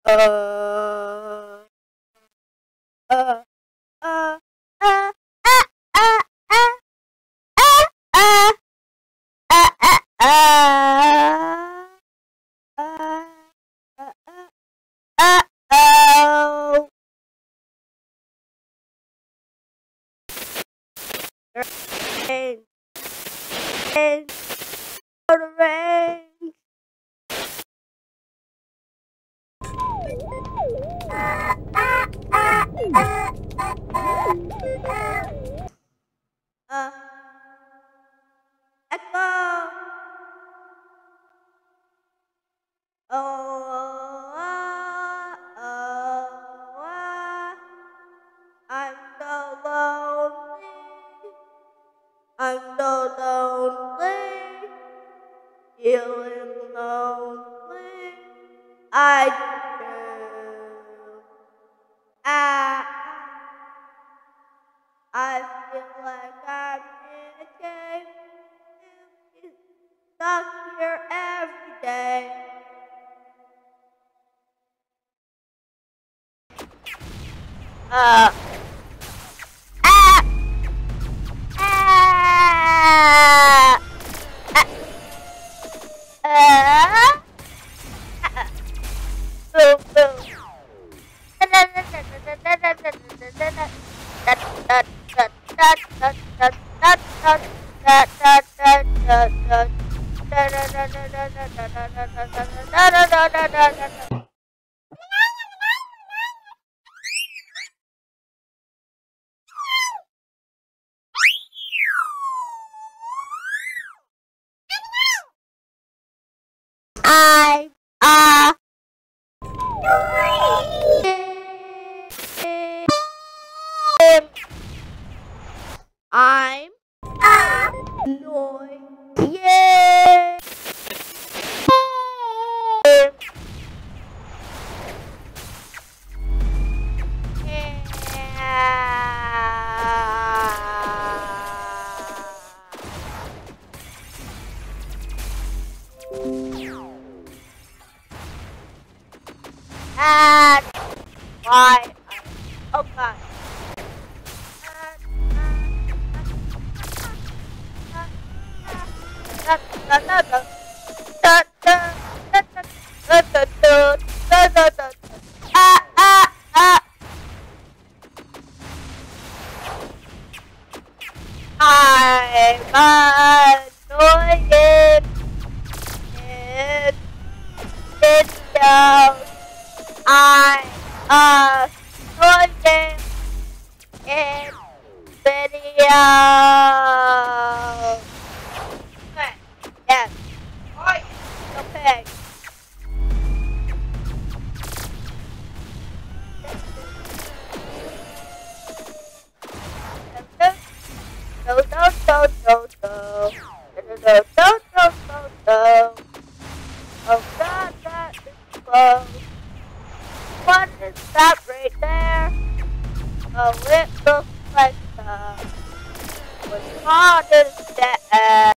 Uh, uh, uh, uh, uh, uh, uh, uh, uh, uh, oh. Rain, rain, oh, the rain. Uh, Echo. Oh, I'm so lonely. I'm so lonely. Feeling lonely. I do. I feel like I'm in a cave. Stuck here every day. Uh, ah, ah, boom, boom. I I'm annoyed. Yeah. And why? Oh God. I'm annoying in videos. I'm annoying in videos. Okay. Yes. Okay. No, no, no, no, no. No, no, no, no, no, no. Oh God, that is close. What is that right there? Oh, it looks like the... What is that?